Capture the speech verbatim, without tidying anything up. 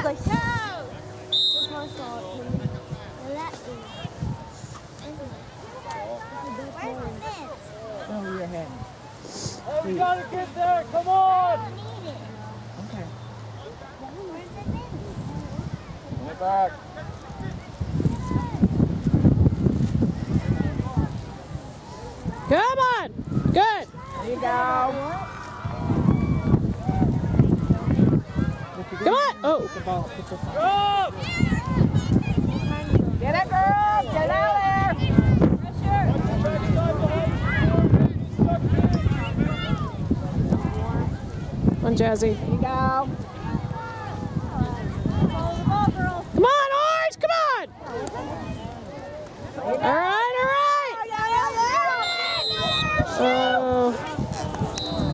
was like, go! Oh, your head. Hey, we gotta get there, come on! Okay. Bring it back. Come on! Good! There you go. Come on! Oh! The ball. Put this on. Go! Get it, girl! Get out there! Come on, Jazzy. There you go. Come on, Orange! Come on! All right.